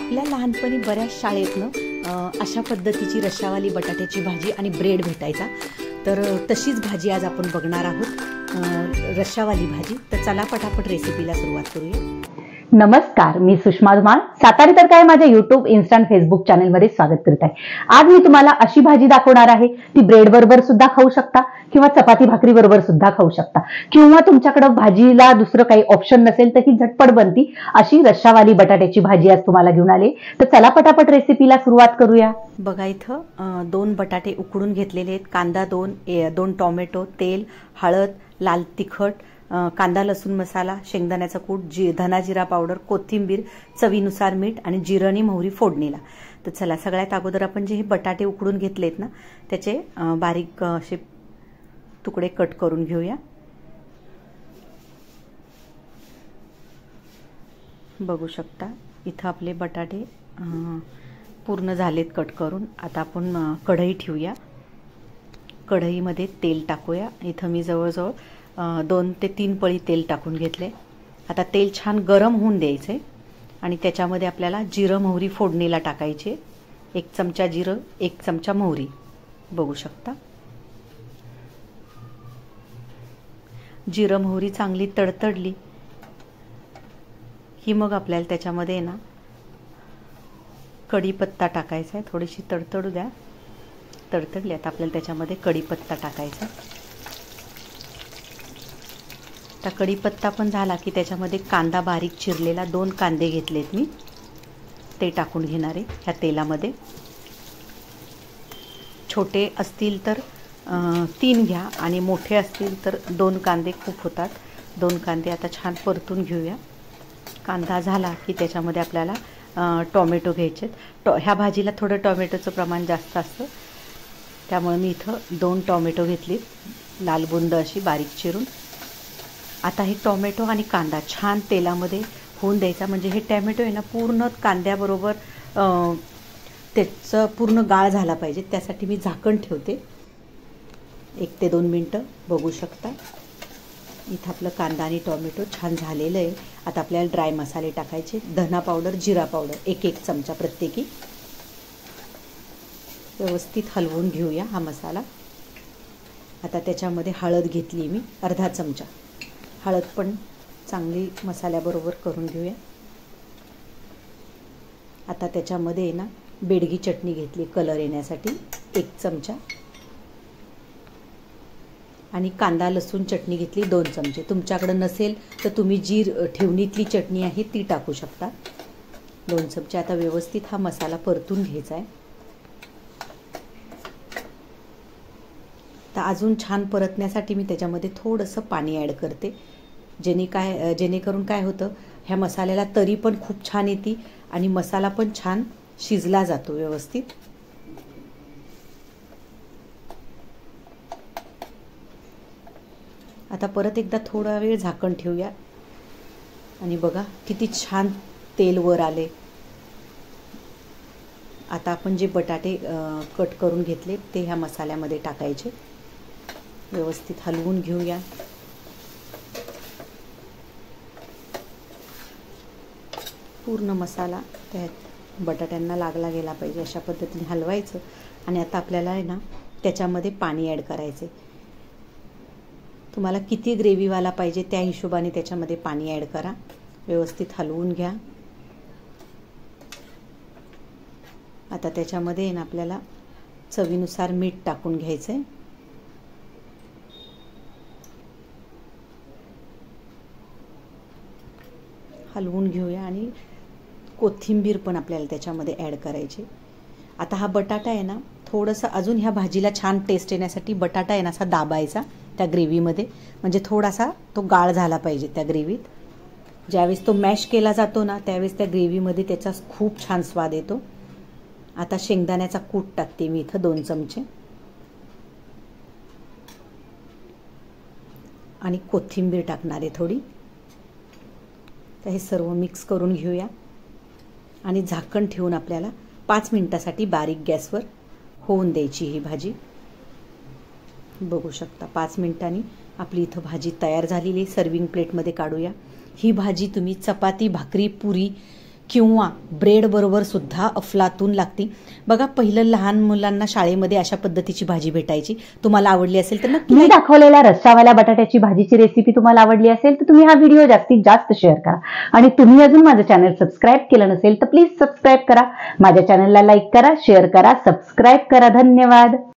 आपल्या लहानपणी बऱ्याच शाळेतनं अशा पद्धतीची रश्शावाली बटाट्याची भाजी आणि ब्रेड भेटायचा। तर तशीच भाजी आज आपण बघणार आहोत, रश्शावाली भाजी। तर चला पटापट रेसिपीला सुरुवात करूया। नमस्कार, मी सुषमा धुमाळ सातारी तर काय माझ्या YouTube, Insta आणि Facebook चॅनलमध्ये स्वागत करत आहे। आज मी तुम्हाला अशी भाजी दाखवणार आहे, ती ब्रेड बरोबर सुद्धा खाऊ शकता किंवा चपाती भाकरी बरोबर सुद्धा खाऊ शकता, किंवा तुमच्याकडे भाजीला दुसरं काही ऑप्शन नसेल तर ही झटपट बनती अशी रश्शावाली बटाट्याची भाजी आज तुम्हाला घेऊन आले। तर चला पटापट रेसिपीला सुरुवात करूया। बघा इथं 2 बटाटे उकडून घेतलेले आहेत, कांदा 2 टोमॅटो, तेल, हळद, लाल तिखट, कांदा लसूण मसाला, शेंगदाण्याचा कूट, धना जिरा पावडर, कोथिंबीर, चवीनुसार मीठ आणि जिरं आणि मोहरी फोडणीला। तर चला सगळ्यात अगोदर आपण जे हे बटाटे उकडून घेतलेत ना त्याचे बारीक असे तुकडे कट करून घेऊया। बघू शकता इथं आपले बटाटे पूर्ण झालेत कट करून। आता आपण कढई ठेवूया, कढईमध्ये तेल टाकूया। इथं मी जवळजवळ 2 ते 3 पळी तेल टाकून घेतले। आता तेल छान गरम होऊन द्यायचे आणि त्याच्यामध्ये आपल्याला जिरं मोहरी फोडणीला टाकायचे। 1 चमचा जिरं, 1 चमचा मोहरी, बघू शकता। जिरं मोहरी चांगली तडतडली की मग आपल्याला त्याच्यामध्ये ना कढीपत्ता टाकायचा आहे। थोडीशी तडतडू द्या, तडतडली आता आपल्याला त्याच्यामध्ये कढीपत्ता टाकायचा। आता कढीपत्ता पण झाला की त्याच्यामध्ये कांदा बारीक चिरलेला 2 कांदे घेतलेत मी, ते टाकून घेणार आहे ह्या तेलामध्ये। छोटे असतील तर 3 घ्या आणि मोठे असतील तर 2 कांदे खूप होतात। 2 कांदे आता छान परतून घेऊया। कांदा झाला की त्याच्यामध्ये आपल्याला टोमॅटो घ्यायचे। ह्या भाजीला थोडं टोमॅटोचं प्रमाण जास्त असतं, त्यामुळे मी इथं 2 टोमॅटो घेतली, लाल बुंद अशी बारीक चिरून। आता हे टोमॅटो आणि कांदा छान तेलामध्ये होऊन द्यायचा, म्हणजे हे टोमॅटो आहे ना पूर्ण कांद्याबरोबर त्याचं पूर्ण गाळ झाला पाहिजे। त्यासाठी मी झाकण ठेवते 1 ते 2 मिनटं। बघू शकता इथं आपलं कांदा आणि टोमॅटो छान झालेलं आहे। आता आपल्याला ड्राय मसाले टाकायचे। धना पावडर, जिरा पावडर 1-1 चमचा प्रत्येकी। व्यवस्थित हलवून घेऊया हा मसाला। आता त्याच्यामध्ये हळद घेतली मी अर्धा चमचा, हळद पण चांगली मसाल्याबरोबर करून घेऊया। आता त्याच्यामध्ये ना बेडगी चटणी घेतली कलर येण्यासाठी 1 चमचा, आणि कांदा लसूण चटणी घेतली 2 चमचे। तुमच्याकडे नसेल तर तुम्ही जी ठेवणीतली चटणी आहे ती टाकू शकता, 2 चमचे। आता व्यवस्थित हा मसाला परतून घ्यायचा आहे। तर अजून छान परतण्यासाठी मी त्याच्यामध्ये थोडंसं पाणी ॲड करते, जेणेकरून काय होतं, ह्या मसाल्याला तरी पण खूप छान येते आणि मसाला पण छान शिजला जातो व्यवस्थित। आता परत एकदा थोडा वेळ झाकण ठेवूया आणि बघा किती छान तेल वर आले। आता आपण जे बटाटे कट करून घेतले ते ह्या मसाल्यामध्ये टाकायचे, व्यवस्थित हलवून घेऊया। पूर्ण मसाला त्या बटाट्यांना लागला गेला पाहिजे, अशा पद्धतीने हलवायचं। आणि आता आपल्याला आहे ना त्याच्यामध्ये पाणी ॲड करायचे। तुम्हाला किती ग्रेव्हीवाला पाहिजे त्या हिशोबाने त्याच्यामध्ये पाणी ॲड करा। व्यवस्थित हलवून घ्या। आता त्याच्यामध्ये ना आपल्याला चवीनुसार मीठ टाकून घ्यायचं आहे। हलवून घेऊया आणि कोथिंबीर पण आपल्याला त्याच्यामध्ये ॲड करायची। आता हा बटाटा आहे ना थोडंसं अजून ह्या भाजीला छान टेस्ट येण्यासाठी बटाटा आहे ना असा दाबायचा त्या ग्रेव्हीमध्ये, म्हणजे थोडासा तो गाळ झाला पाहिजे त्या ग्रेव्हीत। ज्यावेळेस तो मॅश केला जातो ना त्यावेळेस त्या ग्रेव्हीमध्ये त्याचा खूप छान स्वाद येतो। आता शेंगदाण्याचा कूट टाकते मी इथं 2 चमचे, आणि कोथिंबीर टाकणार आहे थोडी। तर हे सर्व मिक्स करून घेऊया आणि झाकण ठेवून आपल्याला 5 मिनिटासाठी बारीक गॅसवर होऊन द्यायची ही भाजी। बघू शकता 5 मिनिटांनी आपली इथं भाजी तयार झालेली। सर्विंग प्लेटमध्ये काढूया। ही भाजी तुम्ही चपाती भाकरी पुरी किंवा ब्रेडबरोबर सुद्धा अफलातून लागती. बघा, पहिलं लहान मुलांना शाळेमध्ये अशा पद्धतीची भाजी भेटायची. तुम्हाला आवडली असेल तर नक्की मी दाखवलेल्या रस्सावाल्या बटाट्याची भाजीची रेसिपी तुम्हाला आवडली असेल तर तुम्ही हा व्हिडिओ जास्तीत जास्त शेअर करा. आणि तुम्ही अजून माझं चॅनल सबस्क्राईब केलं नसेल तर प्लीज सबस्क्राईब करा. माझ्या चॅनलला लाईक करा, शेअर करा, सबस्क्राईब करा. धन्यवाद.